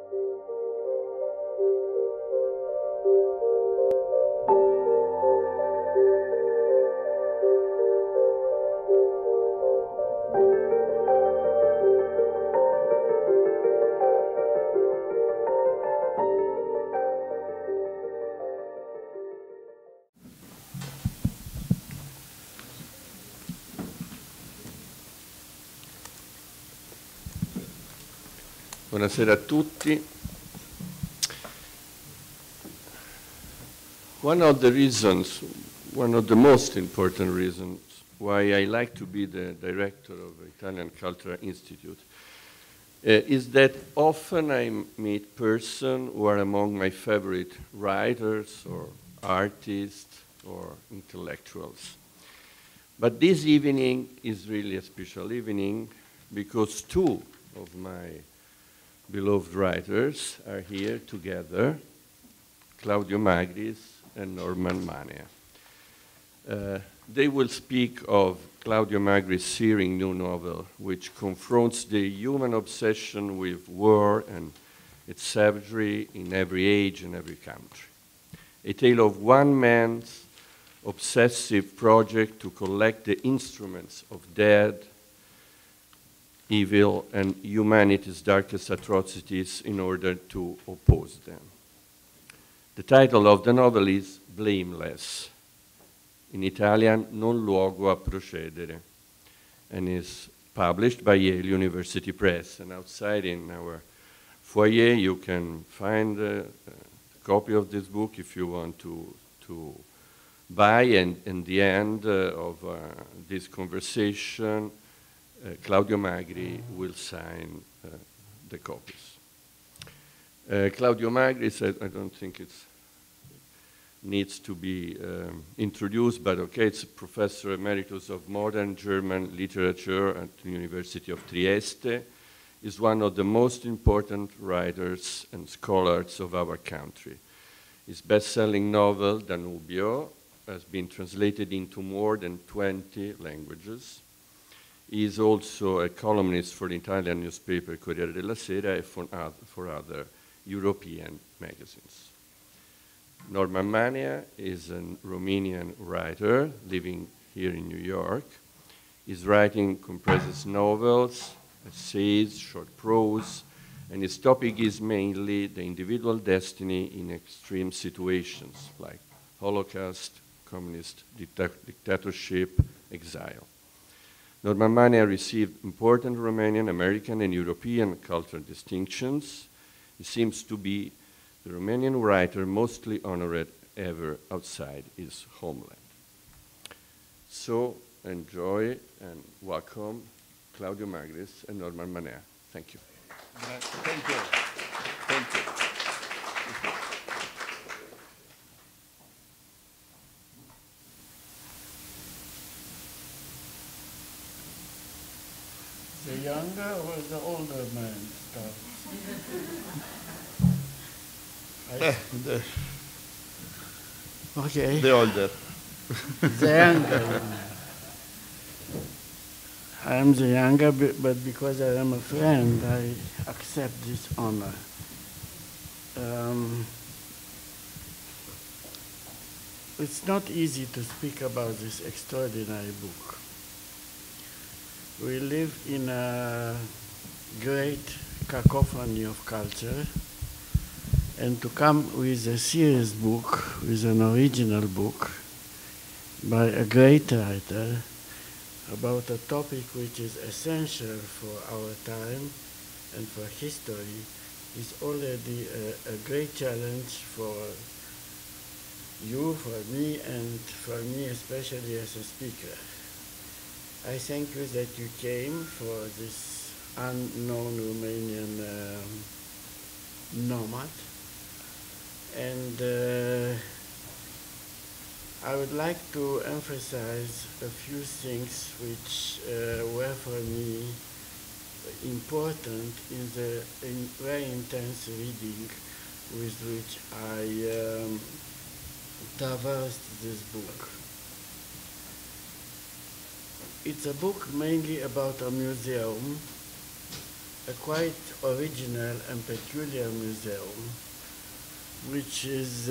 Buonasera a tutti. One of the most important reasons why I like to be the director of the Italian Cultural Institute is that often I meet persons who are among my favorite writers or artists or intellectuals. But this evening is really a special evening because two of my beloved writers are here together, Claudio Magris and Norman Mania. They will speak of Claudio Magris' searing new novel, which confronts the human obsession with war and its savagery in every age and every country. A tale of one man's obsessive project to collect the instruments of death, evil, and humanity's darkest atrocities in order to oppose them. The title of the novel is Blameless, in Italian Non luogo a procedere, and is published by Yale University Press. And outside in our foyer you can find a copy of this book if you want to buy, and in the end of this conversation Claudio Magri will sign the copies. Claudio Magris, I don't think it needs to be introduced, but okay, it's a professor emeritus of modern German literature at the University of Trieste. Is one of the most important writers and scholars of our country. His best-selling novel, Danubio, has been translated into more than 20 languages. He is also a columnist for the Italian newspaper Corriere della Sera and for other European magazines. Norman Mania is a Romanian writer living here in New York. His writing comprises novels, essays, short prose, and his topic is mainly the individual destiny in extreme situations like Holocaust, communist dictatorship, exile. Norman Mania received important Romanian, American, and European cultural distinctions. He seems to be the Romanian writer mostly honored ever outside his homeland. So enjoy and welcome Claudio Magris and Norman Mania. Thank you. Thank you. Thank you. The younger or the older man start? Okay. The older. The younger. I am the younger, but because I am a friend, I accept this honor. It's not easy to speak about this extraordinary book. We live in a great cacophony of culture, and to come with a serious book, with an original book, by a great writer, about a topic which is essential for our time and for history, is already a great challenge for you, for me, and for me especially as a speaker. I thank you that you came for this unknown Romanian nomad, and I would like to emphasize a few things which were for me important in the very intense reading with which I traversed this book. It's a book mainly about a museum, a quite original and peculiar museum, which is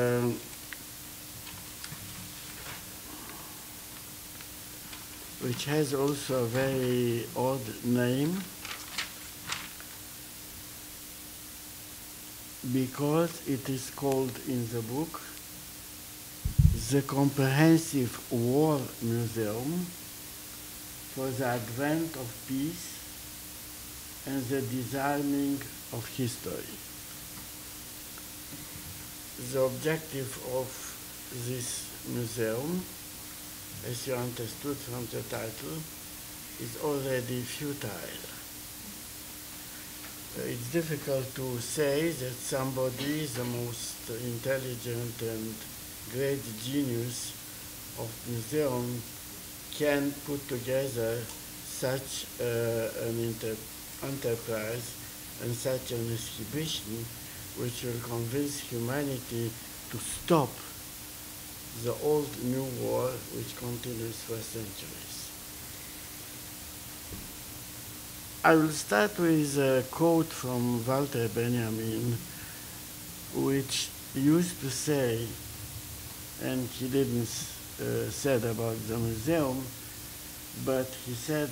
which has also a very odd name, because it is called in the book the Comprehensive War Museum for the Advent of Peace and the Disarming of History. The objective of this museum, as you understood from the title, is already futile. It's difficult to say that somebody, the most intelligent and great genius of museum, can put together such an enterprise and such an exhibition which will convince humanity to stop the old new war which continues for centuries. I will start with a quote from Walter Benjamin, which used to say, and he didn't said about the museum, but he said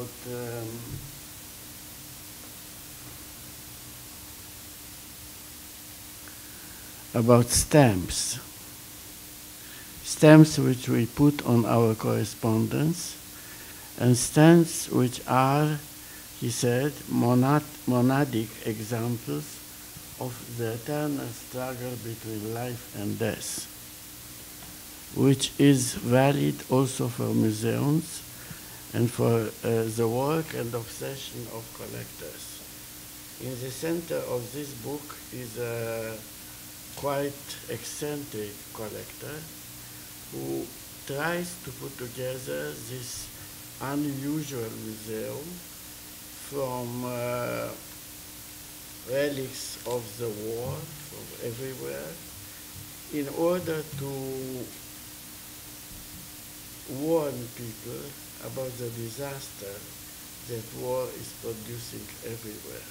about stamps. Stamps which we put on our correspondence, and stamps which are, he said, monadic examples of the eternal struggle between life and death, which is valid also for museums and for the work and obsession of collectors. In the center of this book is a quite eccentric collector who tries to put together this unusual museum from relics of the war from everywhere in order to warn people about the disaster that war is producing everywhere.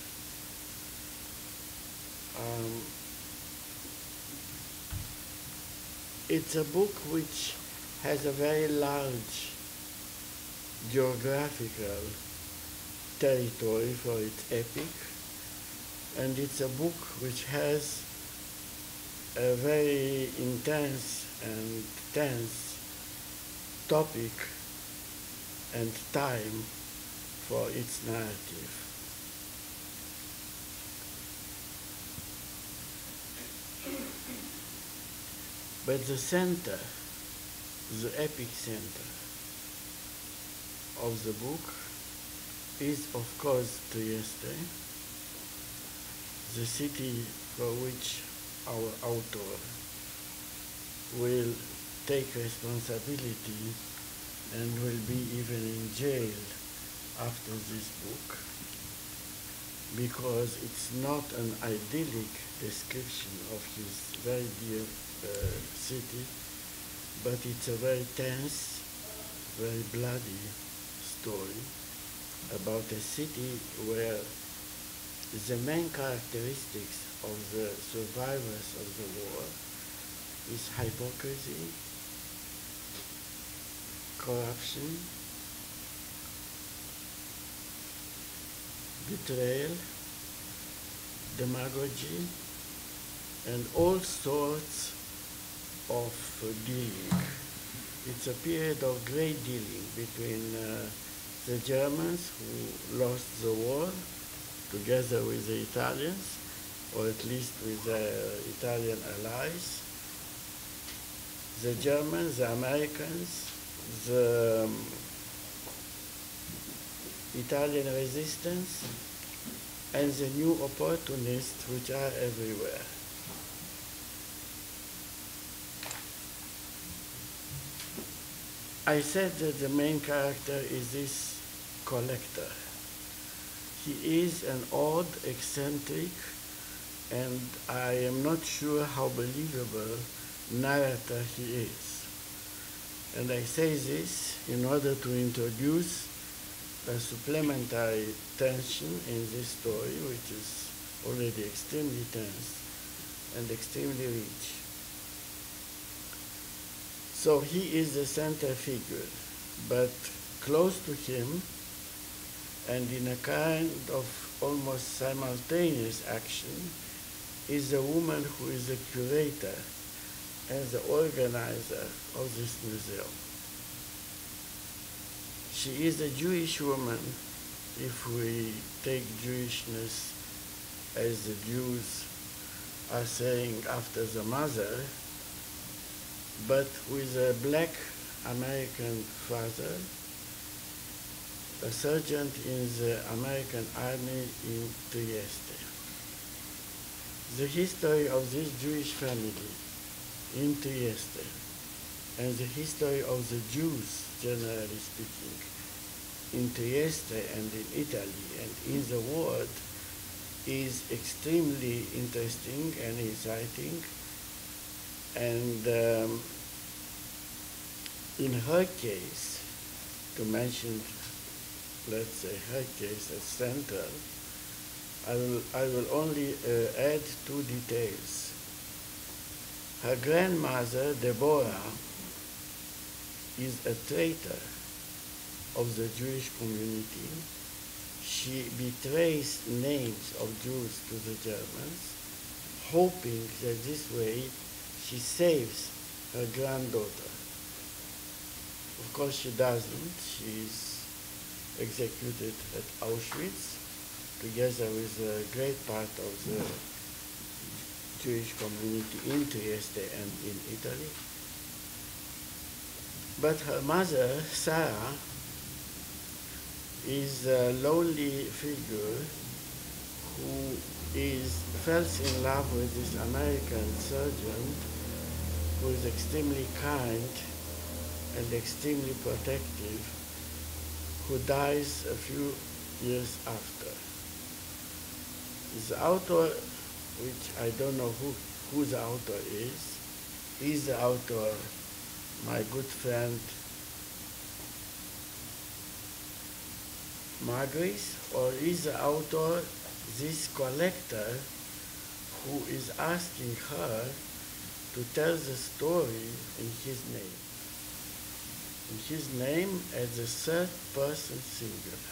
It's a book which has a very large geographical territory for its epic, and it's a book which has a very intense and tense topic and time for its narrative. But the center, the epic center of the book is, of course, Trieste, the city for which our author will take responsibility and will be even in jail after this book, because it's not an idyllic description of his very dear city, but it's a very tense, very bloody story about a city where the main characteristics of the survivors of the war is hypocrisy, corruption, betrayal, demagogy, and all sorts of dealing. It's a period of great dealing between the Germans who lost the war together with the Italians, or at least with their Italian allies, the Germans, the Americans, the Italian resistance, and the new opportunists which are everywhere. I said that the main character is this collector. He is an odd, eccentric, and I am not sure how believable narrator he is. And I say this in order to introduce a supplementary tension in this story, which is already extremely tense and extremely rich. So he is the center figure, but close to him and in a kind of almost simultaneous action is a woman who is the curator and the organizer of this museum. She is a Jewish woman, if we take Jewishness as the Jews are saying after the mother, but with a black American father, a sergeant in the American Army in Trieste. The history of this Jewish family in Trieste and the history of the Jews, generally speaking, in Trieste and in Italy and in the world is extremely interesting and exciting. And in her case, to mention, let's say, her case as central, I will only add two details. Her grandmother, Deborah, is a traitor of the Jewish community. She betrays names of Jews to the Germans, hoping that this way she saves her granddaughter. Of course she doesn't. She's executed at Auschwitz together with a great part of the Jewish community in Trieste and in Italy. But her mother, Sarah, is a lonely figure who falls in love with this American surgeon who is extremely kind and extremely protective, who dies a few years after. The author, which I don't know who the author is the author my good friend Magris, or is the author this collector who is asking her to tell the story in his name? In his name as the third person singular.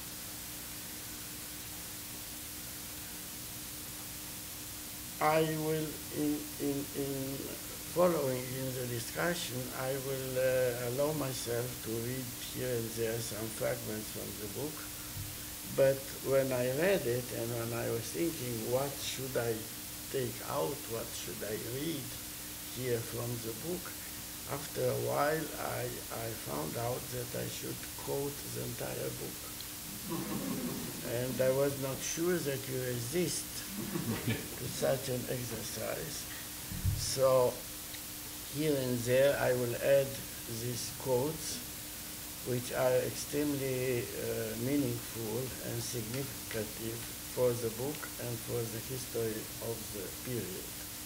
I will, in following in the discussion, I will allow myself to read here and there some fragments from the book. But when I read it and when I was thinking, what should I take out, what should I read here from the book, after a while I found out that I should quote the entire book. And I was not sure that you resist to such an exercise. So here and there I will add these quotes, which are extremely meaningful and significant for the book and for the history of the period.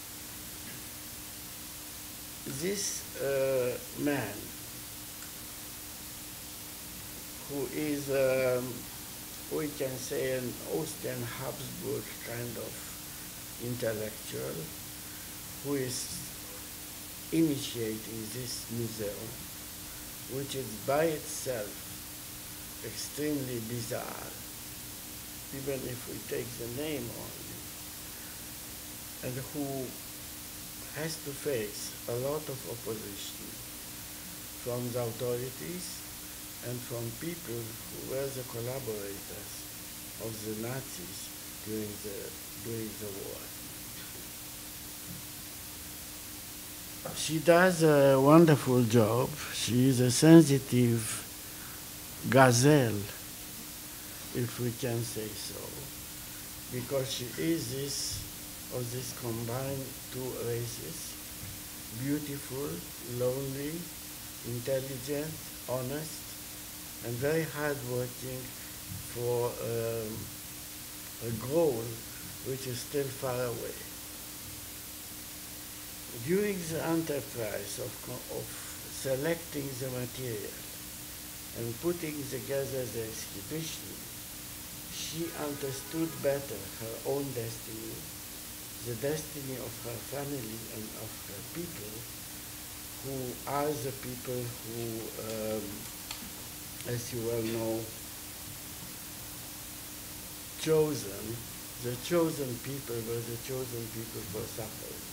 This man, who is, we can say, an Austrian Habsburg kind of intellectual, who is initiating this museum, which is by itself extremely bizarre, even if we take the name only, and who has to face a lot of opposition from the authorities and from people who were the collaborators of the Nazis during the war. She does a wonderful job. She is a sensitive gazelle, if we can say so, because she is this combined two races, beautiful, lonely, intelligent, honest, and very hardworking for a goal which is still far away. During the enterprise of selecting the material and putting together the exhibition, she understood better her own destiny, the destiny of her family and of her people, who are the people who, as you well know, the chosen people were the chosen people for suffering.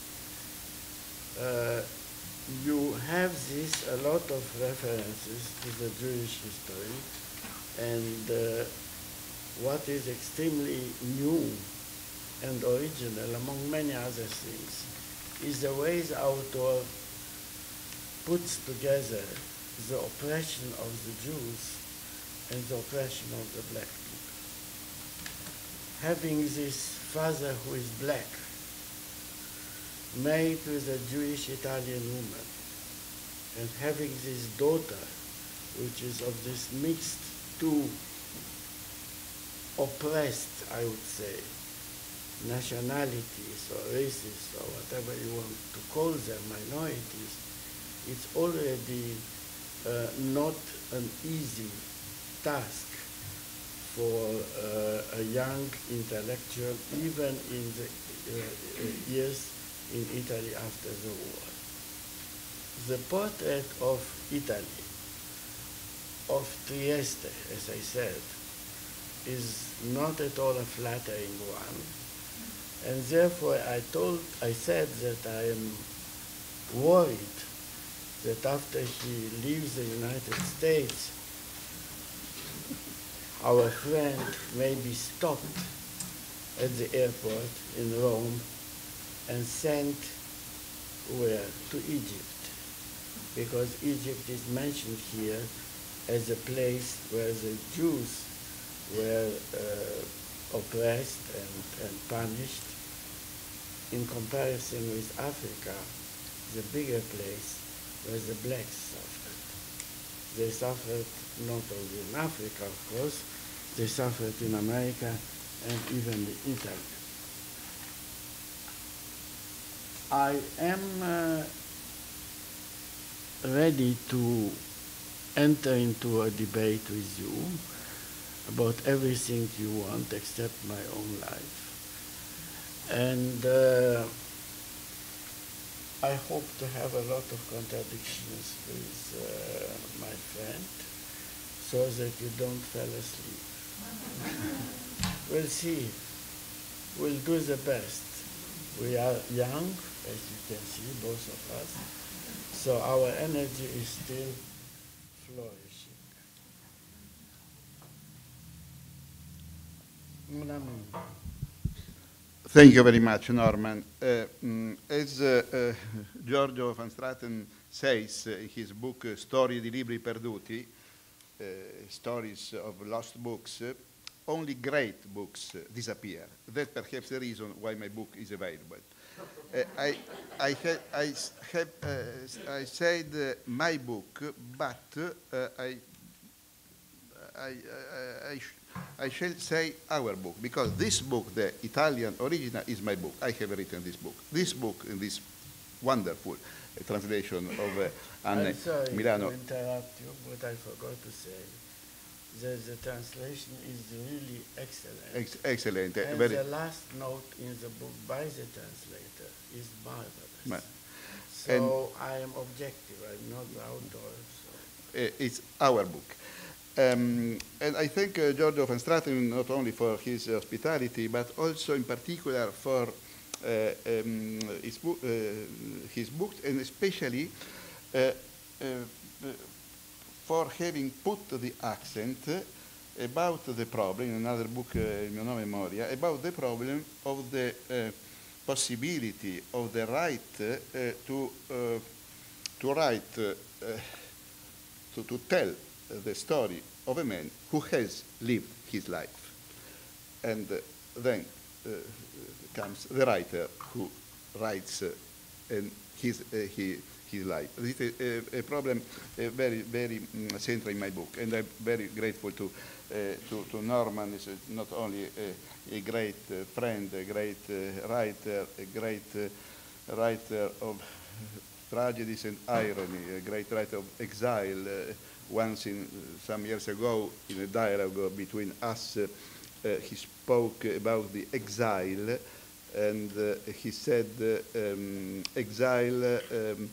You have a lot of references to the Jewish history, and what is extremely new and original, among many other things, is the way the author puts together the oppression of the Jews and the oppression of the black people. Having this father who is black, married with a Jewish Italian woman, and having this daughter, which is of this mixed two oppressed, I would say, nationalities or races or whatever you want to call them, minorities, it's already not an easy task for a young intellectual, even in the years in Italy after the war. The portrait of Italy, of Trieste, as I said, is not at all a flattering one, and therefore I said that I am worried that after he leaves the United States, our friend may be stopped at the airport in Rome and sent where? To Egypt, because Egypt is mentioned here as a place where the Jews were oppressed and punished. In comparison with Africa, the bigger place where the blacks suffered. They suffered not only in Africa, of course, they suffered in America and even in Italy. I am ready to enter into a debate with you about everything you want except my own life. And I hope to have a lot of contradictions with my friend so that you don't fall asleep. We'll see. We'll do the best. We are young, as you can see, both of us, so our energy is still flourishing. Mon ami. Thank you very much, Norman. As Giorgio van Straten says in his book, Storie di libri perduti, stories of lost books, only great books disappear. That's perhaps the reason why my book is available. I said my book, but I shall say our book, because this book, the Italian original, is my book. I have written this book. This book, in this wonderful translation of Anne I'm sorry Milano. to interrupt you, but I forgot to say that the translation is really excellent. Excellent. And Very the last note in the book by the translator is marvelous. So I am objective, I'm not the author. So. It's our book. And I thank Giorgio van Straten not only for his hospitality, but also in particular for his books, and especially for having put the accent about the problem, in another book, Mio nome Moria, about the problem of the possibility of the right to write, to tell the story of a man who has lived his life. And then comes the writer who writes his life. This is a problem very, very central in my book, and I'm very grateful to Norman. He's not only a great friend, a great writer, a great writer of tragedies and irony, a great writer of exile, once some years ago in a dialogue between us, he spoke about the exile, and he said exile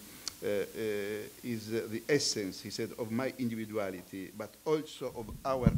is the essence, he said, of my individuality, but also of our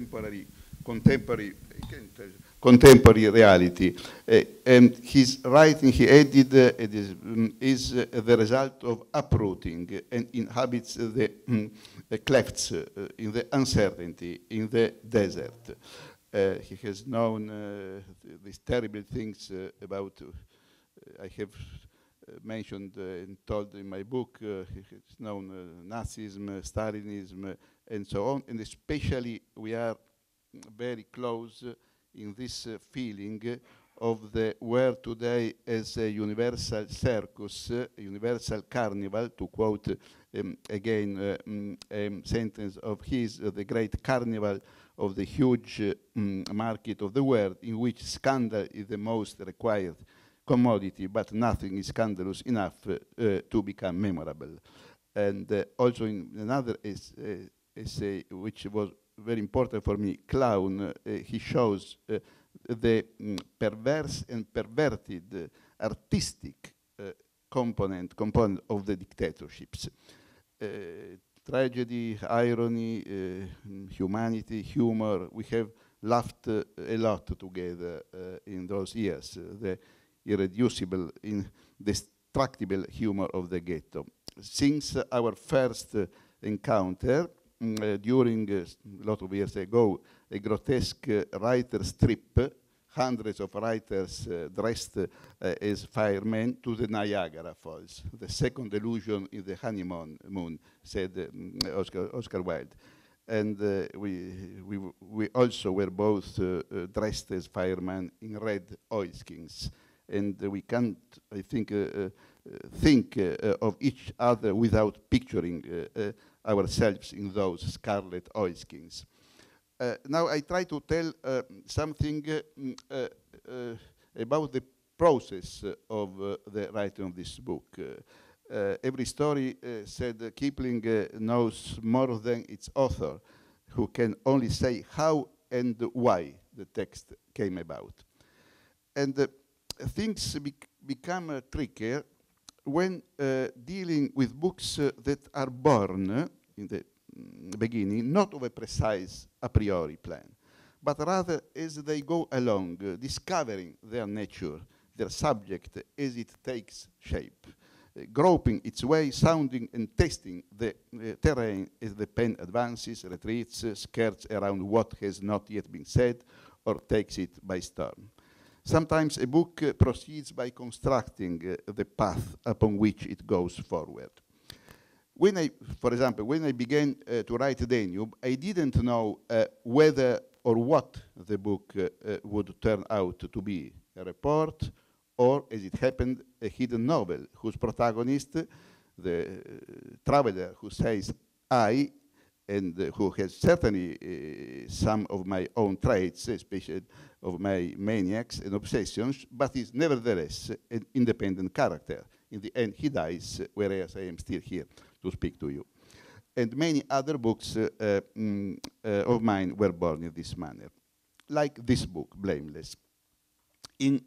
contemporary reality. And his writing, he added, is the result of uprooting and inhabits the clefts, in the uncertainty, in the desert. He has known these terrible things about, I have mentioned and told in my book, he has known Nazism, Stalinism, and so on, and especially we are very close in this feeling of the world today as a universal circus, a universal carnival, to quote again a sentence of his, the great carnival of the huge market of the world, in which scandal is the most required commodity, but nothing is scandalous enough to become memorable. And also in another essay, which was very important for me, Clown, he shows the perverse and perverted artistic component of the dictatorships. Tragedy, irony, humanity, humor, we have laughed a lot together in those years, the irreducible, indestructible humor of the ghetto. Since our first encounter, during a lot of years ago, a grotesque writer's trip, hundreds of writers dressed as firemen to the Niagara Falls. The second illusion in the honeymoon, said Oscar Wilde. And we also were both dressed as firemen in red oilskins. And we can't, I think, think of each other without picturing ourselves in those scarlet oilskins. Now I try to tell something about the process of the writing of this book. Every story, said Kipling, knows more than its author, who can only say how and why the text came about. And things become trickier when dealing with books that are born in the beginning, not of a precise a priori plan, but rather as they go along, discovering their nature, their subject as it takes shape, groping its way, sounding and testing the terrain as the pen advances, retreats, skirts around what has not yet been said, or takes it by storm. Sometimes a book proceeds by constructing the path upon which it goes forward. When I, for example, when I began to write Danube, I didn't know whether or what the book would turn out to be, a report, or, as it happened, a hidden novel, whose protagonist, the traveler who says I, and who has certainly some of my own traits, especially of my maniacs and obsessions, but is nevertheless an independent character. In the end, he dies, whereas I am still here to speak to you. And many other books of mine were born in this manner, like this book, Blameless. In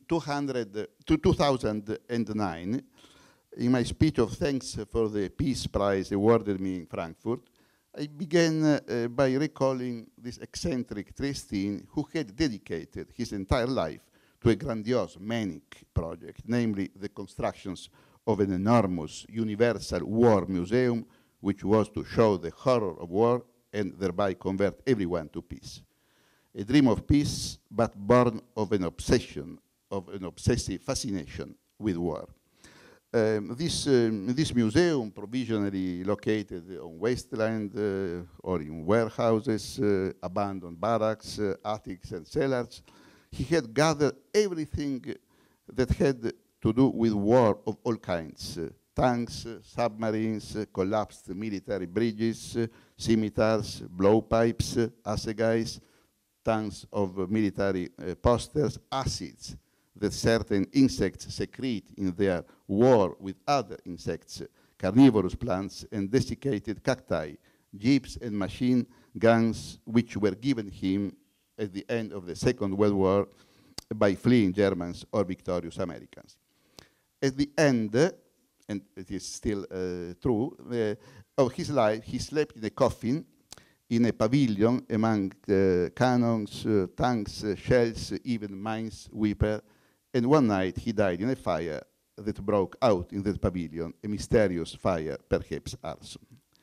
2009, in my speech of thanks for the Peace Prize awarded me in Frankfurt, I began by recalling this eccentric Triestine who had dedicated his entire life to a grandiose, manic project, namely the constructions of an enormous universal war museum, which was to show the horror of war and thereby convert everyone to peace. A dream of peace, but born of an obsession, of an obsessive fascination with war. This museum, provisionally located on wasteland or in warehouses, abandoned barracks, attics and cellars, he had gathered everything that had to do with war of all kinds. Tanks, submarines, collapsed military bridges, scimitars, blowpipes, assegais, tons of military posters, acids that certain insects secrete in their war with other insects, carnivorous plants, and desiccated cacti jeeps and machine guns which were given him at the end of the Second World War by fleeing Germans or victorious Americans. At the end, and it is still true, of his life, he slept in a coffin in a pavilion among cannons, tanks, shells, even minesweeper, and one night he died in a fire that broke out in that pavilion, a mysterious fire, perhaps arson.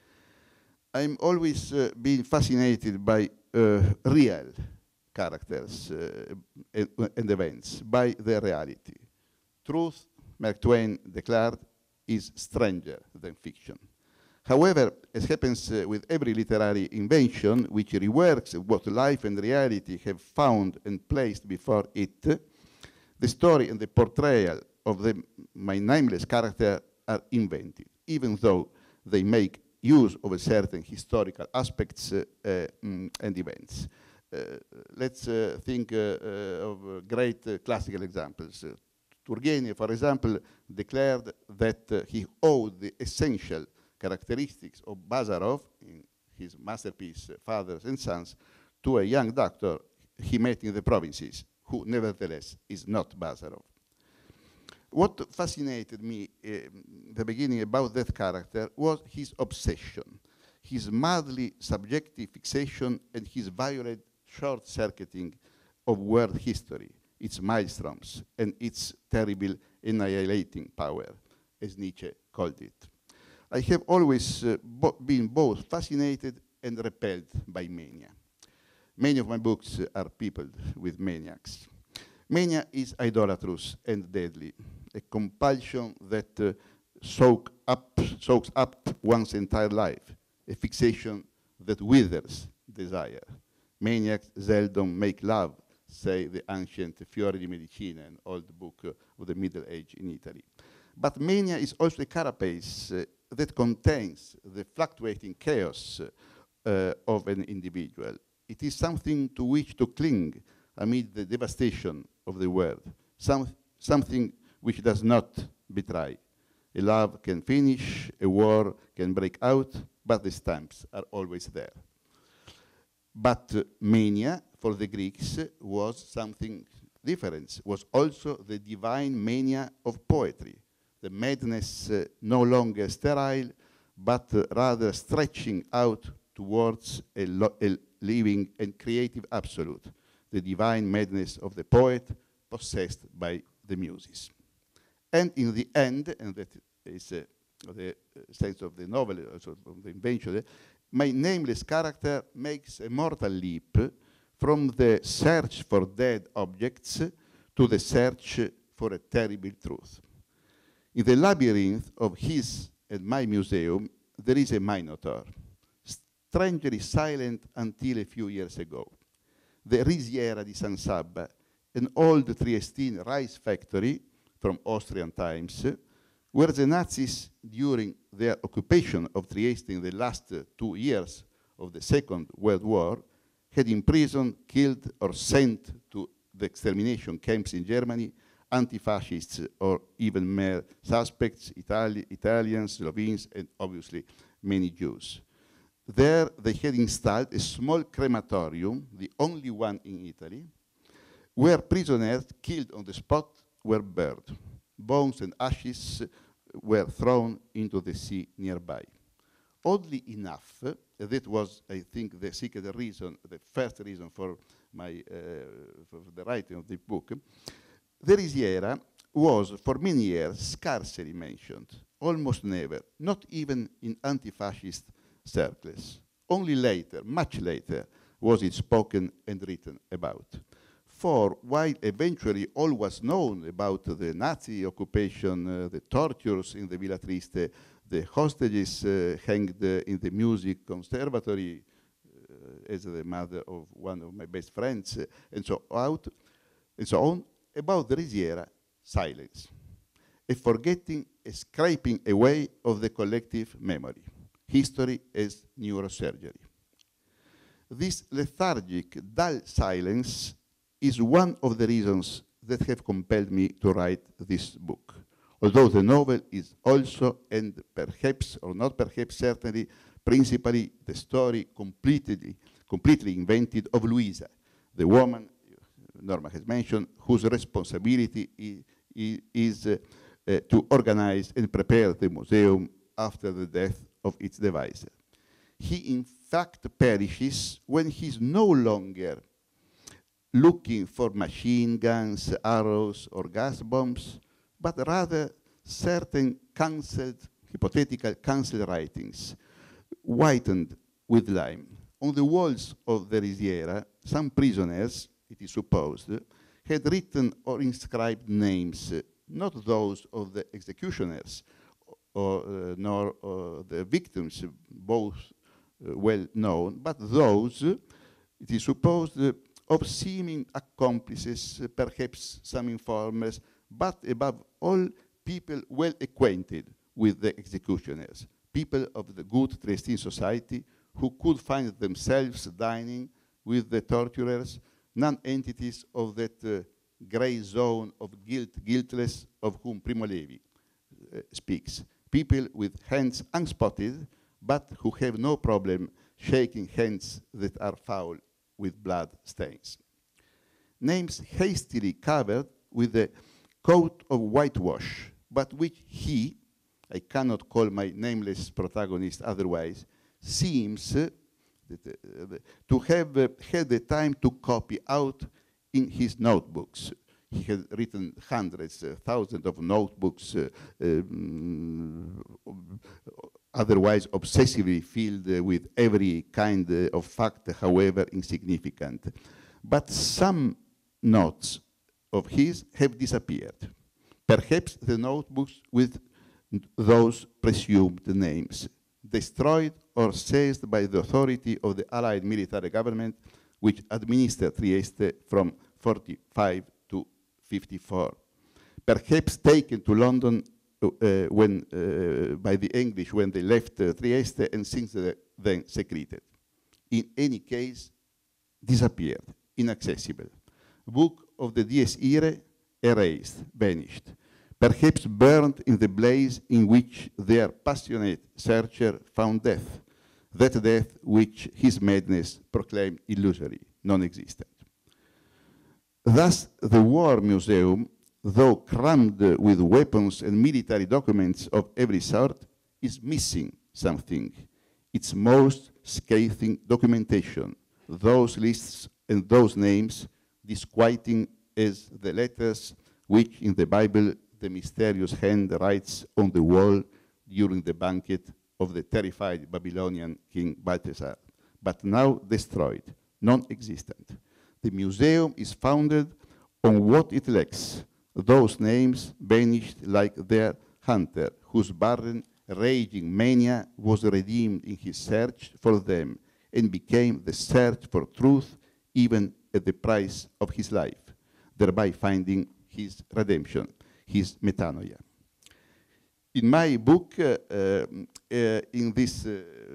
I'm always been fascinated by real characters and events, by their reality. Truth, Mark Twain declared, is stranger than fiction. However, as happens with every literary invention which reworks what life and reality have found and placed before it, the story and the portrayal of my nameless character are invented, even though they make use of a certain historical aspects and events. Let's think of great classical examples. Turgenev, for example, declared that he owed the essential characteristics of Bazarov in his masterpiece Fathers and Sons to a young doctor he met in the provinces, who nevertheless is not Bazarov. What fascinated me in the beginning about that character was his obsession, his madly subjective fixation, and his violent short-circuiting of world history, its maelstroms, and its terrible annihilating power, as Nietzsche called it. I have always been both fascinated and repelled by mania. Many of my books are peopled with maniacs. Mania is idolatrous and deadly, a compulsion that soaks up one's entire life, a fixation that withers desire. Maniacs seldom make love, say the ancient Fiori di Medicina, an old book of the Middle Age in Italy. But mania is also a carapace that contains the fluctuating chaos of an individual. It is something to which to cling amid the devastation of the world, something which does not betray. A love can finish, a war can break out, but the stamps are always there. But mania, for the Greeks, was something different, was also the divine mania of poetry, the madness no longer sterile, but rather stretching out towards a living and creative absolute, the divine madness of the poet possessed by the muses. And in the end, and that is the sense of the novel, also of the invention, my nameless character makes a mortal leap from the search for dead objects to the search for a terrible truth. In the labyrinth of his and my museum, there is a Minotaur, strangely silent until a few years ago. The Risiera di San Sabba, an old Triestine rice factory from Austrian times, where the Nazis, during their occupation of Trieste in the last 2 years of the Second World War, had imprisoned, killed, or sent to the extermination camps in Germany anti-fascists or even mere suspects, Italians, Slovenes, and obviously many Jews. There they had installed a small crematorium, the only one in Italy, where prisoners killed on the spot were burned. Bones and ashes were thrown into the sea nearby. Oddly enough, that was, I think, the secret reason, the first reason for for the writing of the book. The Risiera was, for many years, scarcely mentioned, almost never, not even in anti-fascist circles. Only later, much later, was it spoken and written about. For while eventually all was known about the Nazi occupation, the tortures in the Villa Triste, the hostages hanged in the music conservatory as the mother of one of my best friends, and so on, about the Risiera, silence. A forgetting, a scraping away of the collective memory. History as neurosurgery. This lethargic, dull silence is one of the reasons that have compelled me to write this book. Although the novel is also, and perhaps, or not perhaps, certainly, principally the story completely invented of Luisa, the woman Norma has mentioned, whose responsibility is to organize and prepare the museum after the death of its deviser. He in fact perishes when he's no longer looking for machine guns, arrows, or gas bombs, but rather certain hypothetical cancelled writings, whitened with lime. On the walls of the Risiera, some prisoners, it is supposed, had written or inscribed names, not those of the executioners, nor the victims, both well known, but those, it is supposed, of seeming accomplices, perhaps some informers, but above all, people well acquainted with the executioners, people of the good Triestine society who could find themselves dining with the torturers, non-entities of that gray zone of guiltless, of whom Primo Levi speaks. People with hands unspotted, but who have no problem shaking hands that are foul with blood stains. Names hastily covered with a coat of whitewash, but which he, I cannot call my nameless protagonist otherwise, seems to have had the time to copy out in his notebooks. He had written hundreds, thousands of notebooks, otherwise obsessively filled with every kind of fact, however insignificant. But some notes of his have disappeared. Perhaps the notebooks with those presumed names, destroyed or seized by the authority of the Allied military government, which administered Trieste from 45 to 54. Perhaps taken to London by the English when they left Trieste, and since then secreted. In any case, disappeared, inaccessible. Book of the Dies Irae, erased, vanished, perhaps burned in the blaze in which their passionate searcher found death, that death which his madness proclaimed illusory, non-existent. Thus, the War Museum, though crammed with weapons and military documents of every sort, is missing something, its most scathing documentation, those lists and those names, disquieting as the letters which in the Bible the mysterious hand writes on the wall during the banquet of the terrified Babylonian king Balthasar, but now destroyed, non-existent. The museum is founded on what it lacks, those names vanished like their hunter, whose barren, raging mania was redeemed in his search for them and became the search for truth even at the price of his life, thereby finding his redemption, his metanoia. In my book, in this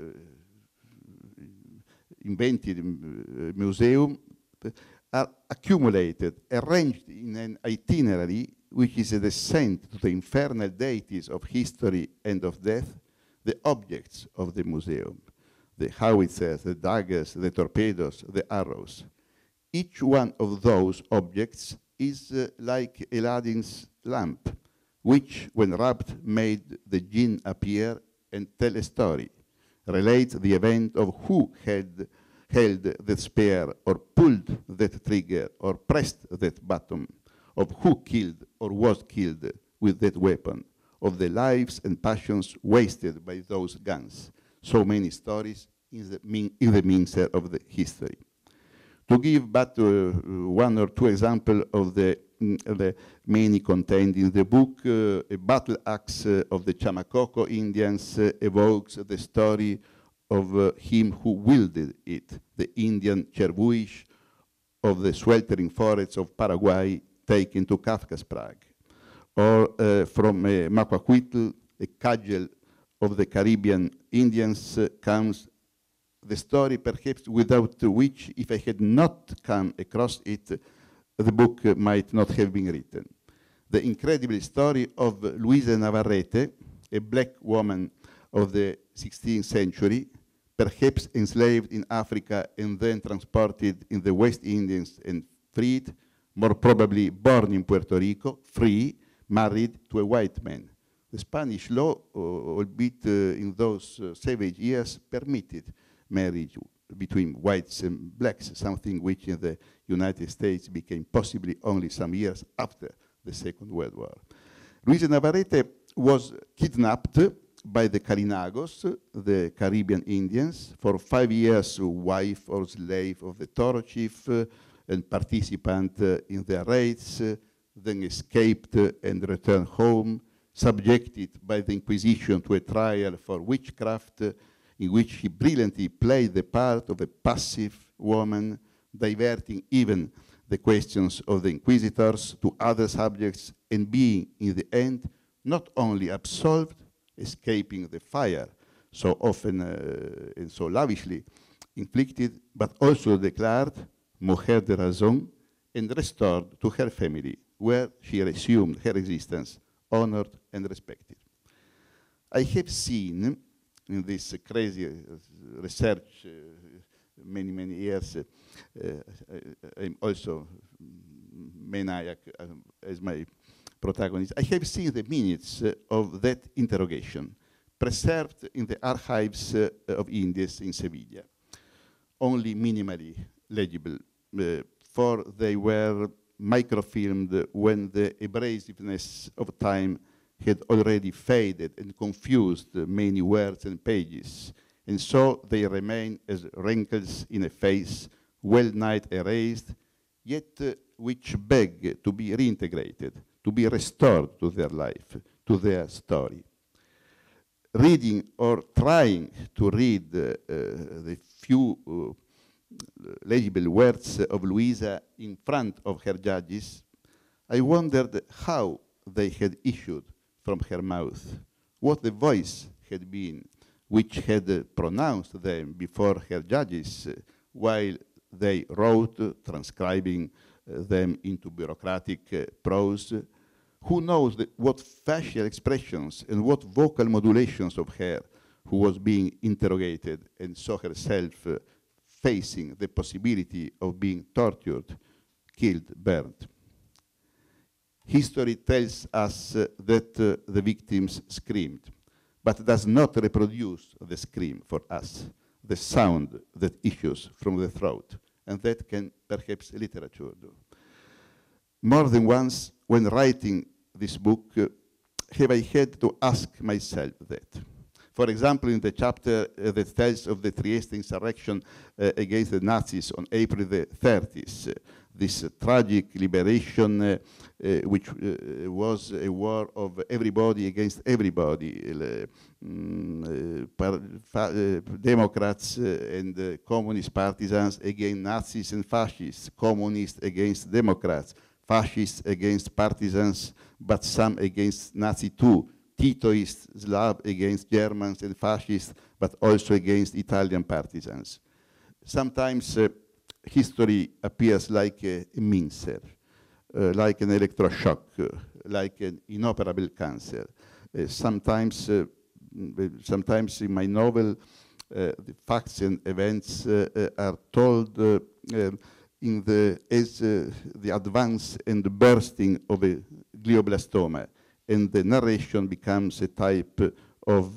invented museum, are accumulated, arranged in an itinerary which is a descent to the infernal deities of history and of death, the objects of the museum, the howitzers, the daggers, the torpedoes, the arrows. Each one of those objects is like Aladdin's lamp, which, when rubbed, made the jinn appear and tell a story, relate the event of who held that spear, or pulled that trigger, or pressed that button, of who killed or was killed with that weapon, of the lives and passions wasted by those guns. So many stories in the mincer of the history. To give but one or two examples of the many contained in the book, a battle axe of the Chamacoco Indians evokes the story of him who wielded it, the Indian Cherbuish of the sweltering forests of Paraguay taken to Kafka's Prague. Or from Macuacuitl, a cudgel of the Caribbean Indians, comes the story perhaps without which, if I had not come across it, the book might not have been written. The incredible story of Luisa Navarrete, a black woman of the 16th century, perhaps enslaved in Africa and then transported in the West Indies and freed, more probably born in Puerto Rico, free, married to a white man. The Spanish law, albeit in those savage years, permitted marriage between whites and blacks, something which in the United States became possibly only some years after the Second World War. Luisa Navarrete was kidnapped by the Carinagos, the Caribbean Indians, for 5 years wife or slave of the Toro chief and participant in their raids, then escaped and returned home, subjected by the Inquisition to a trial for witchcraft, in which he brilliantly played the part of a passive woman, diverting even the questions of the inquisitors to other subjects, and being, in the end, not only absolved, escaping the fire so often and so lavishly inflicted, but also declared mujer de razón and restored to her family, where she resumed her existence, honored and respected. I have seen in this crazy research many, many years, I'm also maniac as my protagonist. I have seen the minutes of that interrogation preserved in the archives of Indies in Sevilla, only minimally legible, for they were microfilmed when the abrasiveness of time had already faded and confused many words and pages, and so they remain as wrinkles in a face well-nigh erased, yet which beg to be reintegrated, to be restored to their life, to their story. Reading or trying to read the few legible words of Luisa in front of her judges, I wondered how they had issued from her mouth, what the voice had been which had pronounced them before her judges while they wrote, transcribing them into bureaucratic prose. Who knows what facial expressions and what vocal modulations of her who was being interrogated and saw herself facing the possibility of being tortured, killed, burned. History tells us that the victims screamed, but does not reproduce the scream for us, the sound that issues from the throat, and that can perhaps literature do. More than once, when writing this book, have I had to ask myself that. For example, in the chapter that tells of the Trieste insurrection against the Nazis on April the 30th, this tragic liberation which was a war of everybody against everybody, Democrats and communist partisans against Nazis and fascists, communists against Democrats, fascists against partisans, but some against Nazi too, Titoist Slav against Germans and fascists, but also against Italian partisans. Sometimes history appears like a mincer, like an electroshock, like an inoperable cancer. Sometimes in my novel, the facts and events are told as the advance and the bursting of a glioblastoma, and the narration becomes a type of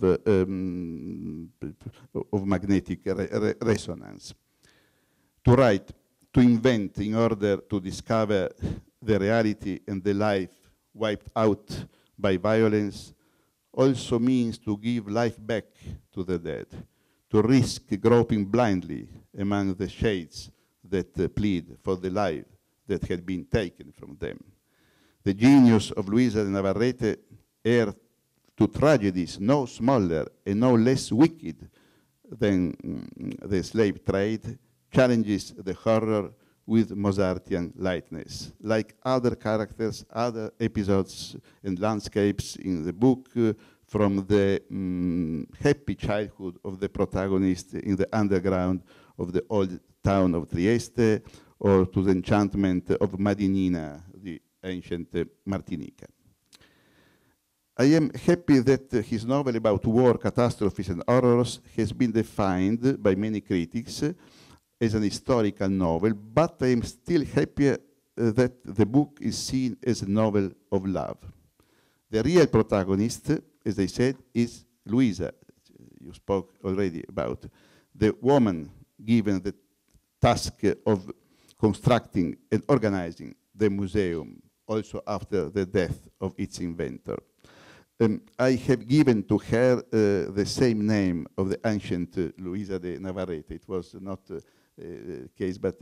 magnetic resonance. To write, to invent in order to discover the reality and the life wiped out by violence also means to give life back to the dead, to risk groping blindly among the shades that plead for the life that had been taken from them. The genius of Luisa de Navarrete, heir to tragedies no smaller and no less wicked than the slave trade, challenges the horror with Mozartian lightness. Like other characters, other episodes and landscapes in the book, from the happy childhood of the protagonist in the underground of the old town of Trieste, or to the enchantment of Madinina, the ancient Martinica. I am happy that his novel about war, catastrophes and horrors has been defined by many critics as an historical novel, but I am still happier that the book is seen as a novel of love. The real protagonist, as I said, is Luisa. You spoke already about the woman given the task of constructing and organizing the museum, also after the death of its inventor. I have given to her the same name of the ancient Luisa de Navarrete. It was not a case, but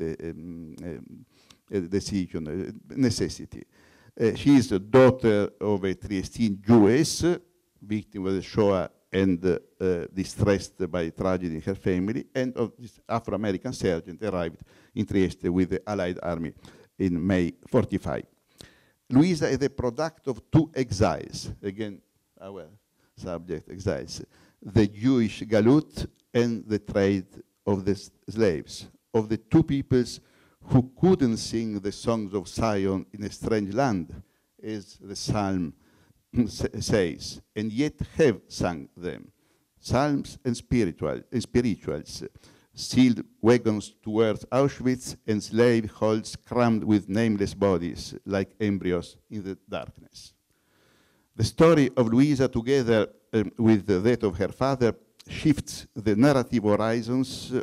a decision, a necessity. She is the daughter of a Triestine Jewess, victim of the Shoah and distressed by tragedy in her family, and of this Afro-American sergeant arrived in Trieste with the Allied army in May 45. Luisa is the product of two exiles, again, our subject, exiles, the Jewish galut and the trade of the slaves, of the two peoples who couldn't sing the songs of Zion in a strange land, as the psalm says, and yet have sung them. Psalms and spirituals, sealed wagons towards Auschwitz, and slave holds crammed with nameless bodies like embryos in the darkness. The story of Luisa, together with that of her father, shifts the narrative horizons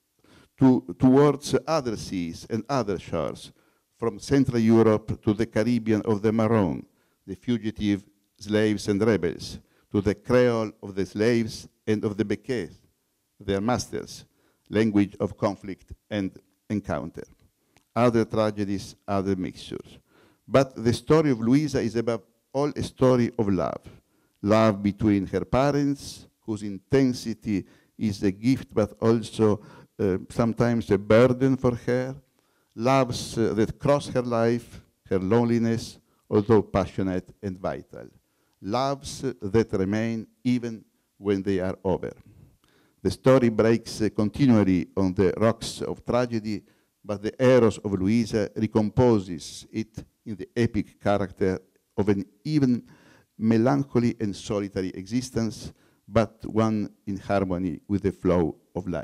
towards other seas and other shores, from Central Europe to the Caribbean of the Maroon, the fugitive slaves and rebels, to the Creole of the slaves and of the Bequets, their masters, language of conflict and encounter. Other tragedies, other mixtures. But the story of Luisa is above all a story of love. Love between her parents, whose intensity is a gift but also sometimes a burden for her. Loves that cross her life, her loneliness, although passionate and vital. Loves that remain even when they are over. The story breaks continually on the rocks of tragedy, but the Eros of Luisa recomposes it in the epic character of an even melancholy and solitary existence, but one in harmony with the flow of life.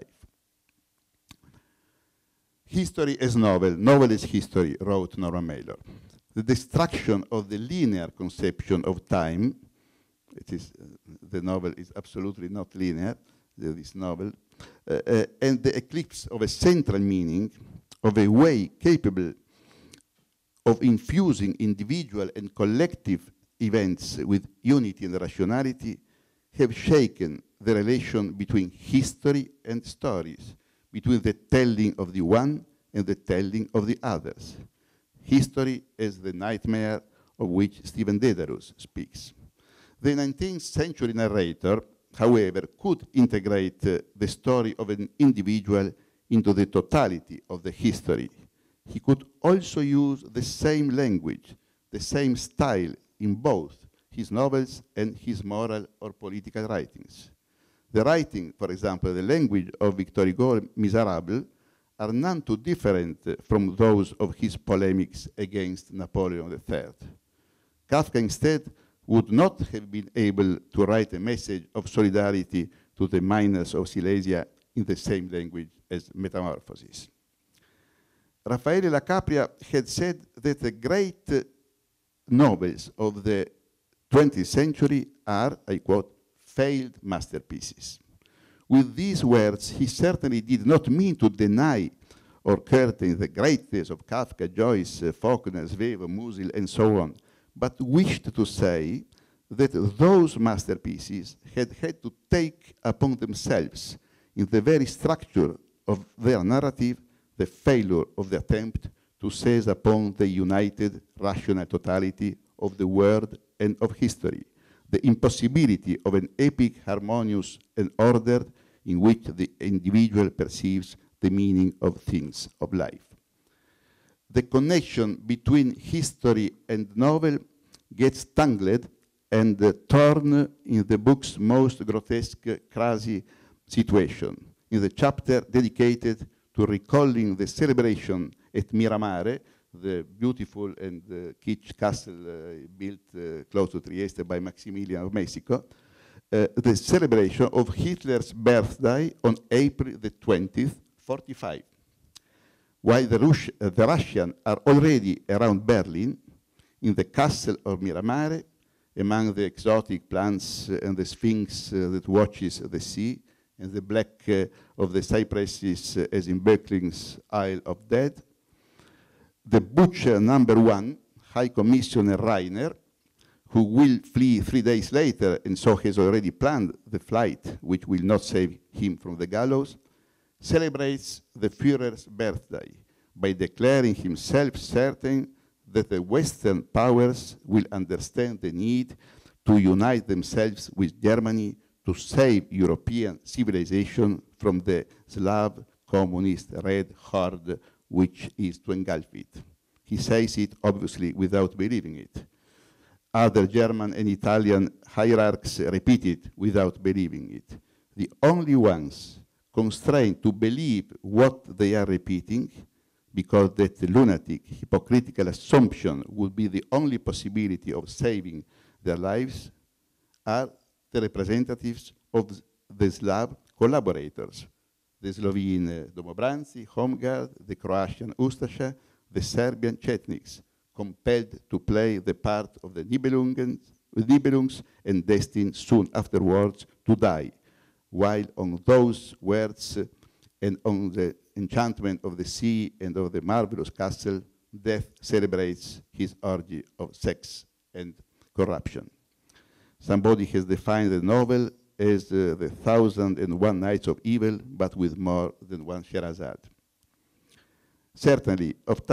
History as novel, novel as history, wrote Norman Mailer. The destruction of the linear conception of time, it is, the novel is absolutely not linear, this novel, and the eclipse of a central meaning, of a way capable of infusing individual and collective events with unity and rationality, have shaken the relation between history and stories, between the telling of the one and the telling of the others. History as the nightmare of which Stephen Dedalus speaks. The 19th century narrator, however, could integrate the story of an individual into the totality of the history. He could also use the same language, the same style in both his novels and his moral or political writings. The writing, for example, the language of Victor Hugo's Misérables are none too different from those of his polemics against Napoleon III. Kafka instead would not have been able to write a message of solidarity to the miners of Silesia in the same language as Metamorphosis. Raffaele La Capria had said that the great novels of the 20th century are, I quote, failed masterpieces. With these words, he certainly did not mean to deny or curtain the greatness of Kafka, Joyce, Faulkner, Svevo, Musil, and so on, but wished to say that those masterpieces had had to take upon themselves, in the very structure of their narrative, the failure of the attempt to seize upon the united rational totality of the world and of history, the impossibility of an epic, harmonious, and ordered in which the individual perceives the meaning of things of life. The connection between history and novel gets tangled and torn in the book's most grotesque, crazy situation, in the chapter dedicated to recalling the celebration at Miramare, the beautiful and kitsch castle built close to Trieste by Maximilian of Mexico, the celebration of Hitler's birthday on April the 20th, 45. While the Russians are already around Berlin, in the castle of Miramare, among the exotic plants and the sphinx that watches the sea, and the black of the cypresses as in Böckling's Isle of Dead, the butcher number 1, High Commissioner Rainer, who will flee 3 days later and so has already planned the flight which will not save him from the gallows, celebrates the Führer's birthday by declaring himself certain that the Western powers will understand the need to unite themselves with Germany to save European civilization from the Slav communist red horde which is to engulf it. He says it obviously without believing it. Other German and Italian hierarchs repeat it without believing it. The only ones constrained to believe what they are repeating, because that lunatic, hypocritical assumption would be the only possibility of saving their lives, are the representatives of the Slav collaborators, the Slovene Domobranci, Home Guard, the Croatian Ustasha, the Serbian Chetniks, compelled to play the part of the Nibelungs and destined soon afterwards to die, while on those words and on the enchantment of the sea and of the marvelous castle, death celebrates his orgy of sex and corruption. Somebody has defined the novel as the 1001 Nights of Evil, but with more than one Sherazade. Certainly, at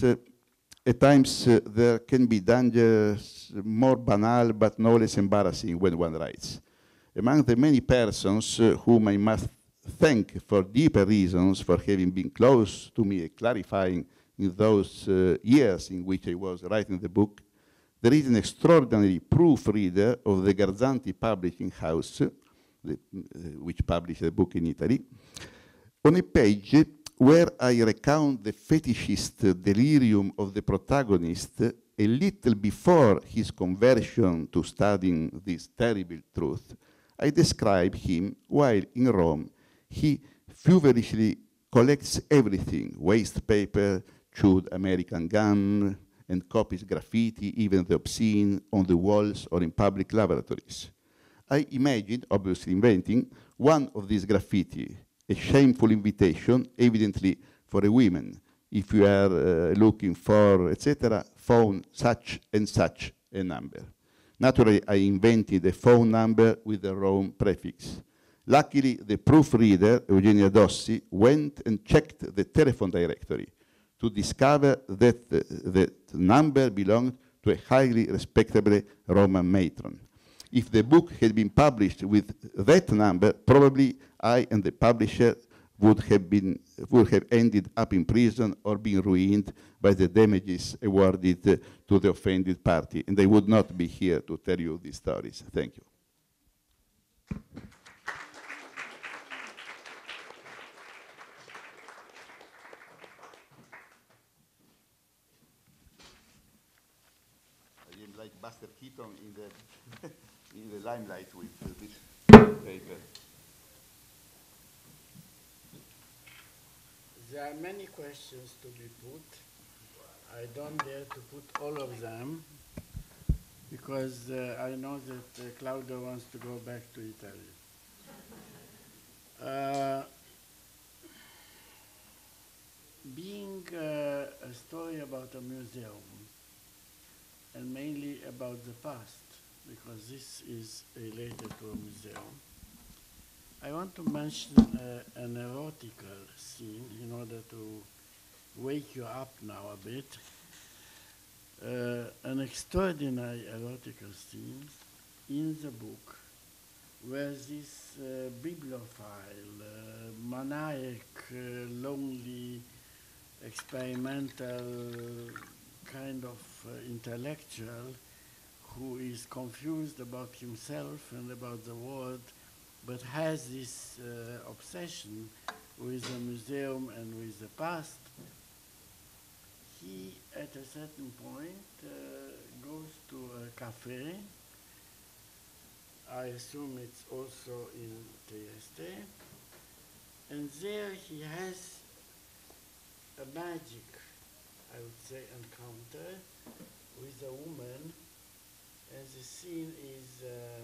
times there can be dangers more banal but no less embarrassing when one writes. Among the many persons whom I must thank for deeper reasons for having been close to me, clarifying in those years in which I was writing the book, there is an extraordinary proofreader of the Garzanti Publishing House, which published the book in Italy, on a page where I recount the fetishist delirium of the protagonist a little before his conversion to studying this terrible truth. I describe him while in Rome he feverishly collects everything, waste paper, chewed American gum, and copies graffiti, even the obscene, on the walls or in public lavatories. I imagined, obviously inventing, one of these graffiti, a shameful invitation, evidently for a woman. If you are looking for, etc., phone such and such a number. Naturally, I invented a phone number with the Rome prefix. Luckily, the proofreader, Eugenia Dossi, went and checked the telephone directory to discover that the number belonged to a highly respectable Roman matron. If the book had been published with that number, probably I and the publisher would have ended up in prison or been ruined by the damages awarded to the offended party, and I would not be here to tell you these stories. Thank you. I am like Buster Keaton in the limelight with this paper. There are many questions to be put. I don't dare to put all of them because I know that Claudio wants to go back to Italy. Being a story about a museum, and mainly about the past, because this is related to a museum, I want to mention an erotical scene in order to wake you up now a bit. An extraordinary erotical scene in the book where this bibliophile, maniac, lonely, experimental kind of intellectual who is confused about himself and about the world, but has this obsession with the museum and with the past. he, at a certain point, goes to a cafe. I assume it's also in Trieste. And there he has a magic, I would say, encounter with a woman. And the scene is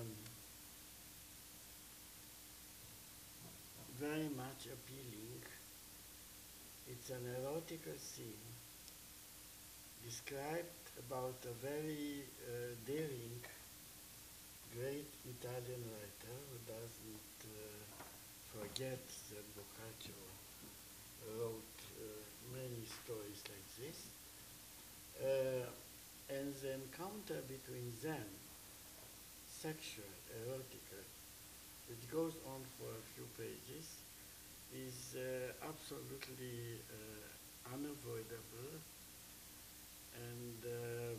very much appealing. It's an erotical scene described about a very daring, great Italian writer who doesn't forget that Boccaccio wrote many stories like this. And the encounter between them, sexual, erotical, it goes on for a few pages, is absolutely unavoidable and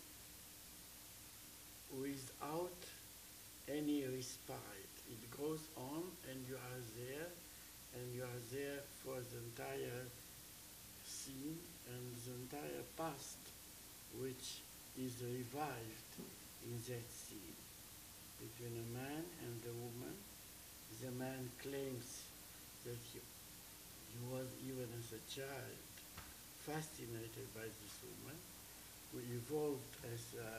without any respite. It goes on and you are there, and you are there for the entire scene and the entire past, which is revived in that scene between a man and a woman. The man claims that he was, even as a child, fascinated by this woman, who evolved as a,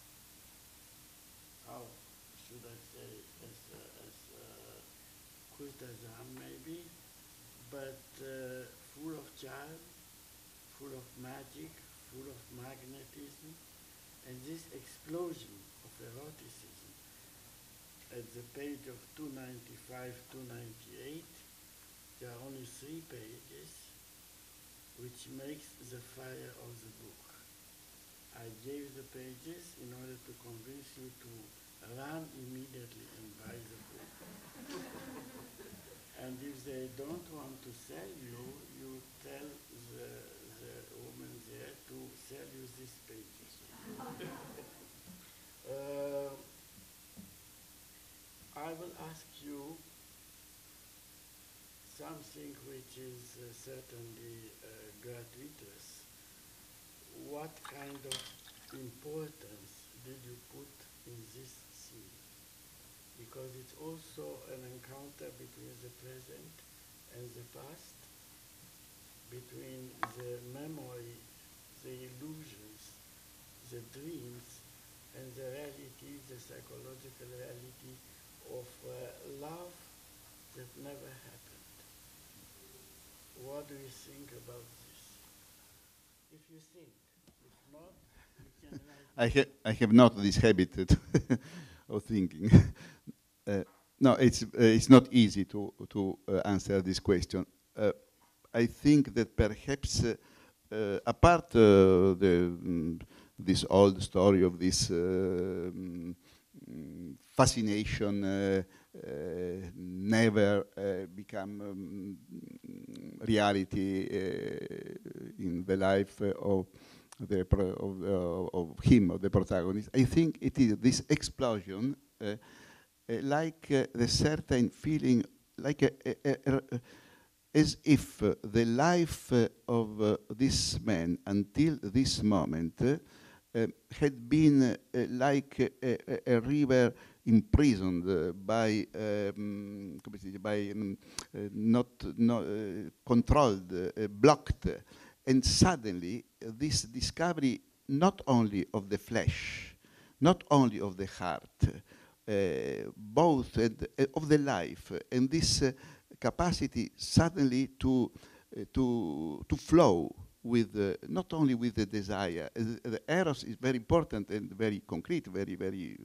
how should I say, as a courtesan maybe, but full of charm, full of magic, full of magnetism, and this explosion of eroticism at the page of 295, 298, there are only 3 pages, which makes the fire of the book. I gave the pages in order to convince you to run immediately and buy the book. And if they don't want to sell you, you tell the woman there to sell you these pages. I will ask you something which is certainly gratuitous. What kind of importance did you put in this scene? Because it's also an encounter between the present and the past, between the memory, the illusions, the dreams, and the reality, the psychological reality of love that never happened. What do you think about this? If you think, if not, you can write. I have not this habit of thinking. No, it's not easy to answer this question. I think that perhaps apart this old story of this fascination never become reality in the life of him, of the protagonist. I think it is this explosion, like the certain feeling, like as if the life of this man until this moment had been like a river imprisoned by not controlled, blocked, and suddenly this discovery not only of the flesh, not only of the heart, both of the life, and this capacity suddenly to flow with not only with the desire. The eros is very important and very concrete, very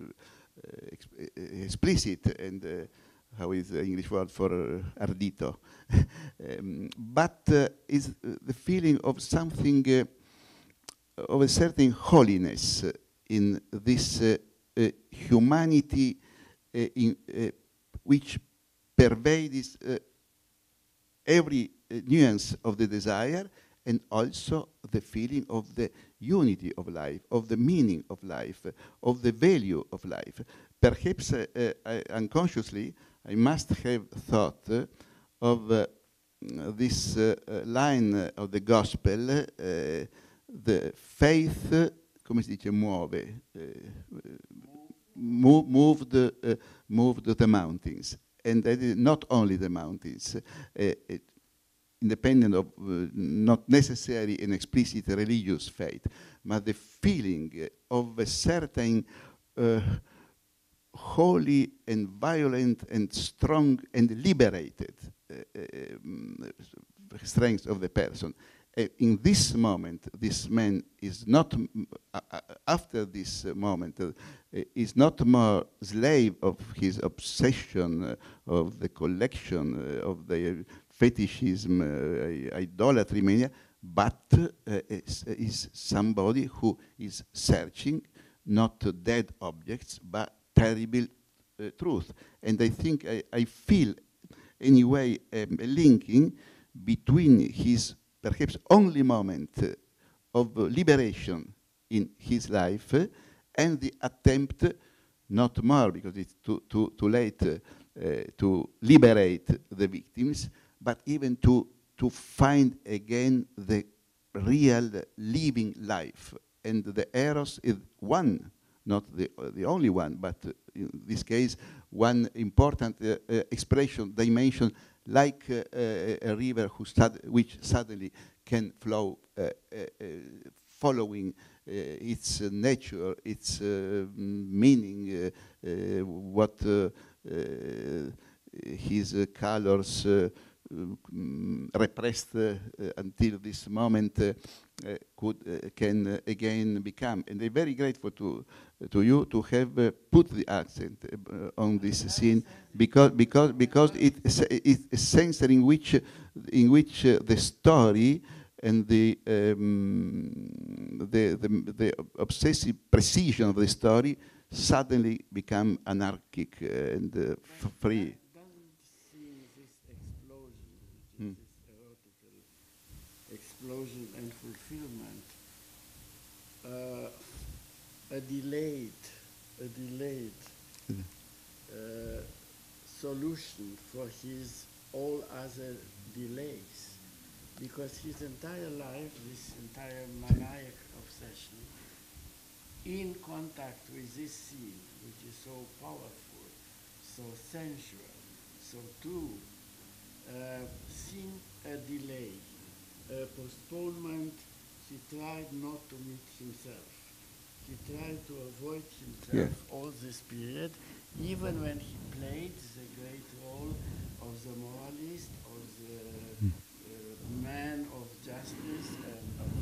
explicit, and how is the English word for ardito? But is the feeling of something, of a certain holiness in this humanity which pervades every nuance of the desire, and also the feeling of the unity of life, of the meaning of life, of the value of life. Perhaps unconsciously, I must have thought of this line of the gospel, the faith, come si dice, moved the mountains. And that is not only the mountains, independent of not necessarily an explicit religious faith, but the feeling of a certain holy and violent and strong and liberated strength of the person. In this moment, this man is not, after this moment, is not more slave of his obsession, of the collection, of the fetishism, idolatry mania, but is somebody who is searching not dead objects, but terrible truth. And I think I feel, anyway, a linking between his perhaps only moment of liberation in his life and the attempt, not more because it's too late to liberate the victims, but even to find again the real living life. And the Eros is one, not the only one, but in this case, one important expression, dimension, like a river which suddenly can flow following its nature, its meaning, what his colors repressed until this moment can again become. And I'm very grateful to you to have put the accent on this scene, because it's a sense in which the story and the obsessive precision of the story suddenly become anarchic and free. Explosion and fulfillment, a delayed solution for his all other delays, because his entire life, this entire maniac obsession, in contact with this scene, which is so powerful, so sensual, so true, seemed a delay, a postponement. He tried not to meet himself. He tried to avoid himself all this period, even when he played the great role of the moralist, of the man of justice and of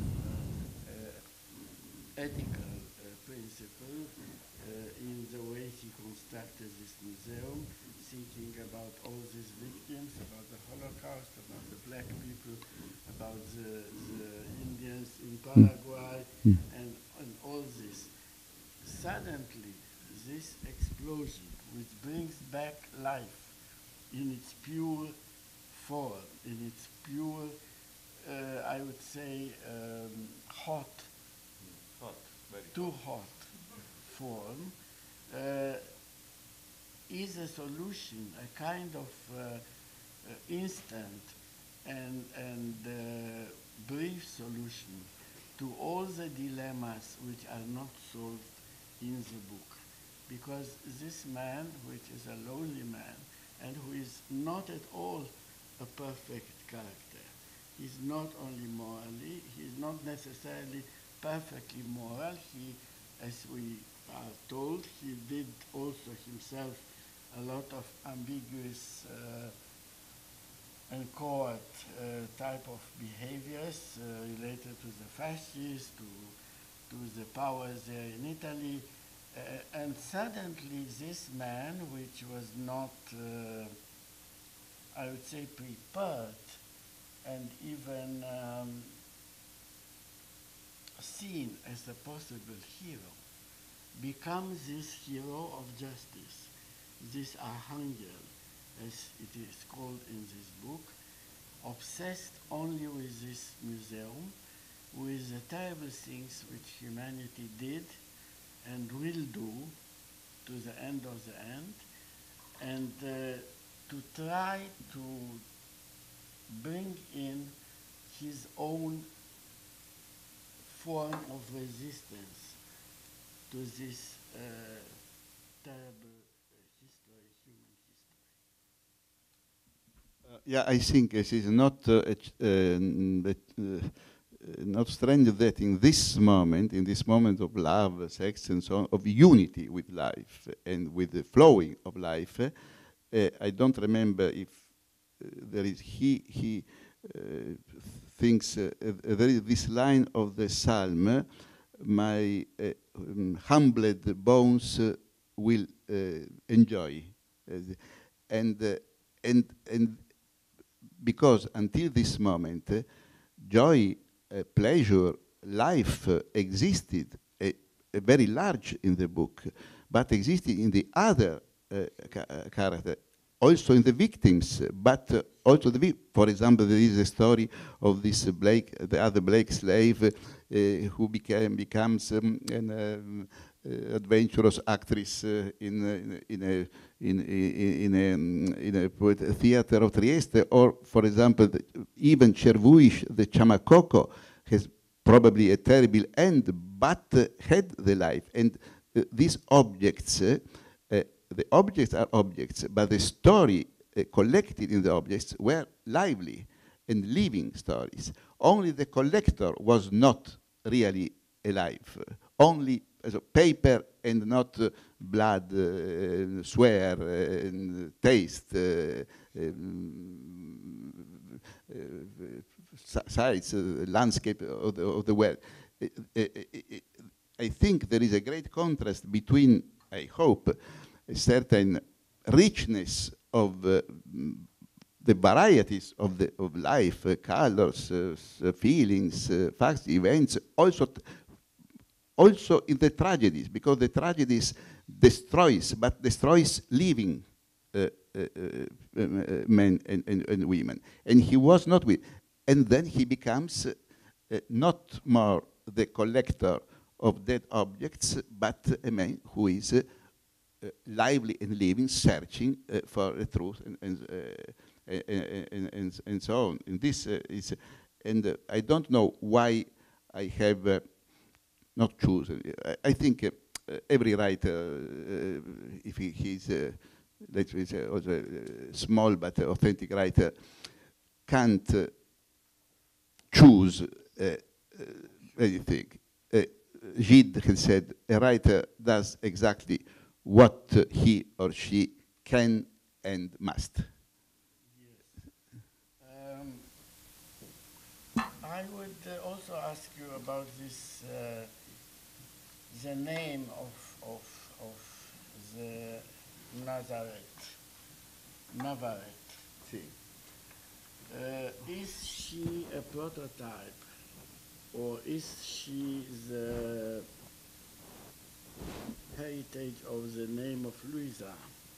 ethical principle in the way he constructed this museum, thinking about all these victims, about the Holocaust, about the black people, about the Indians in Paraguay, and all this. Suddenly, this explosion, which brings back life in its pure form, in its pure, I would say, too hot form, is a solution, a kind of instant and brief solution to all the dilemmas which are not solved in the book. Because this man, which is a lonely man, and who is not at all a perfect character, he's not only morally, he's not necessarily perfectly moral. He, as we are told, he did also himself a lot of ambiguous and covert type of behaviors related to the fascists, to the powers there in Italy. And suddenly this man, which was not, I would say, prepared and even seen as a possible hero, becomes this hero of justice, this archangel, as it is called in this book, obsessed only with this museum, with the terrible things which humanity did and will do to the end of the end, and to try to bring in his own form of resistance to this terrible history, human history. Yeah, I think it is not not strange that in this moment of love, sex, and so on, of unity with life and with the flowing of life, I don't remember if there is he thinks there is this line of the psalm, my humbled bones will enjoy, and because until this moment, joy, pleasure, life existed very large in the book, but existed in the other character, also in the victims, but also for example, there is a story of this the other Blake slave who becomes an adventurous actress in a theater of Trieste, or for example, even Chervuish, the Chamacoco, has probably a terrible end, but had the life. And these objects, the objects are objects, but the story collected in the objects were lively and living stories. Only the collector was not really alive. Only paper and not blood, swear, taste, sights, landscape of the world. I think there is a great contrast between, I hope, a certain richness of the varieties of life, colors, feelings, facts, events, also in the tragedies, because the tragedies destroys living men and women. And he was not with, and then he becomes not more the collector of dead objects, but a man who is lively and living, searching for the truth and so on. And this is, and I don't know why I have not chosen. I think every writer, if he's let's say also a small but authentic writer, can't choose anything. Gide has said, a writer does exactly what he or she can and must. Yes. I would also ask you about this, the name of the Nazareth. Sì. Is she a prototype, or is she the heritage of the name of Luisa?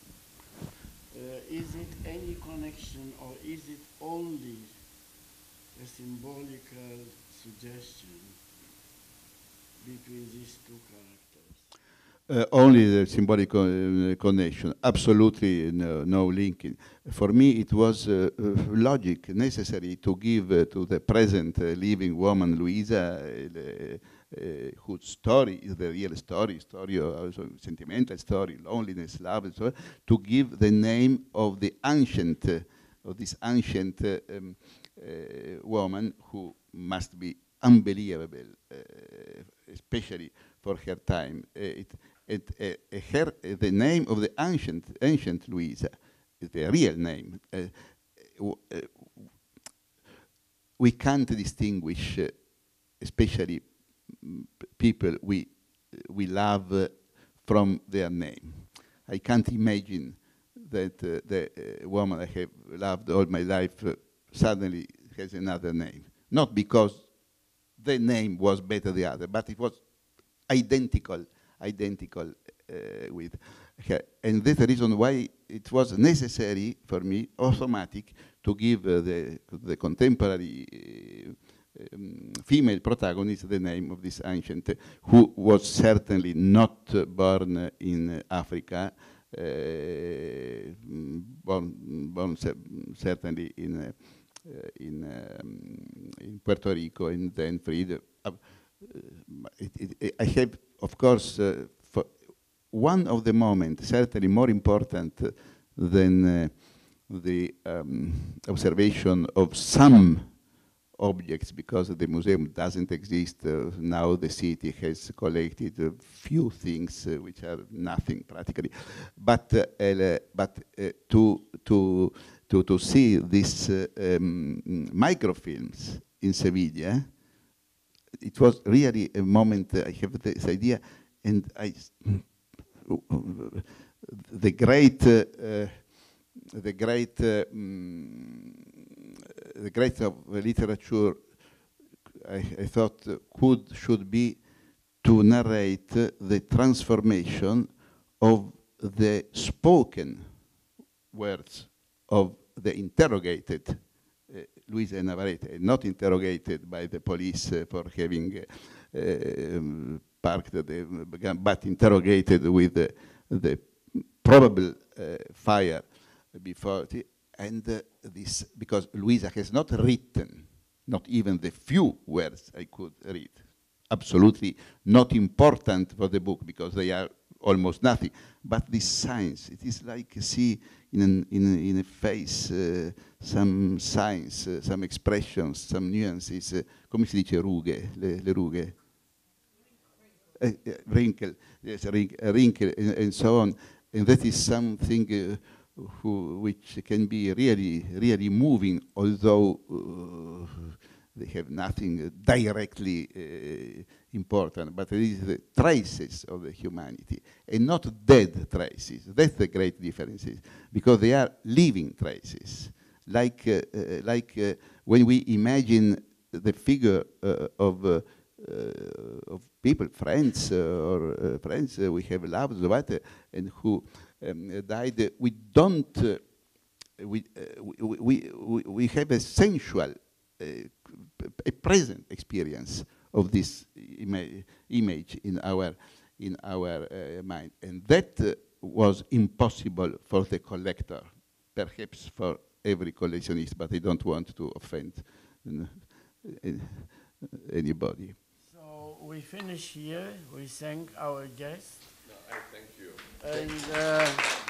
Is it any connection, or is it only a symbolical suggestion between these two characters? Only the symbolic connection, absolutely no linking. For me, it was logic, necessary to give to the present living woman, Luisa, whose story is the real story also sentimental story, loneliness, love, and so on, to give the name of the ancient, of this ancient woman who must be unbelievable, especially for her time. The name of the ancient Luisa is the real name. We can't distinguish, especially people we love from their name. I can't imagine that the woman I have loved all my life suddenly has another name. Not because the name was better than the other, but it was identical with her. And that's the reason why it was necessary for me, automatic, to give the contemporary female protagonist the name of this ancient, who was certainly not born in Africa, born certainly in in Puerto Rico, and then freed. I have, of course, for one of the moments, certainly more important than the observation of some objects, because the museum doesn't exist. Now the city has collected a few things which are nothing practically. But to see these microfilms in Sevilla, it was really a moment. I have this idea, and the great of literature, I thought, should be to narrate the transformation of the spoken words of the interrogated Luisa Navarrete, not interrogated by the police for having parked the gun, but interrogated with the probable fire before. And this, because Luisa has not written, not even the few words I could read, absolutely not important for the book because they are almost nothing. But this signs, it is like see in a face some signs, some expressions, some nuances. Come si dice rughe? Le rughe? Wrinkle, yes, wrinkle, and so on. And that is something which can be really moving, although they have nothing directly important, but it is the traces of the humanity, and not dead traces. That's the great difference, because they are living traces. Like when we imagine the figure of people, friends, or friends we have loved, and who died, we don't. We have a sensual, a present experience of this image in our mind, and that was impossible for the collector, perhaps for every collectionist, but I don't want to offend anybody. So we finish here. We thank our guest. No, I thank you. And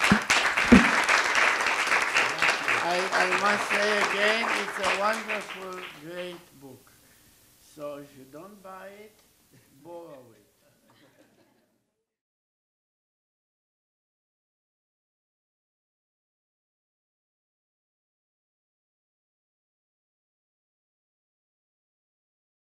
I must say again, it's a wonderful, great book. So if you don't buy it, borrow it.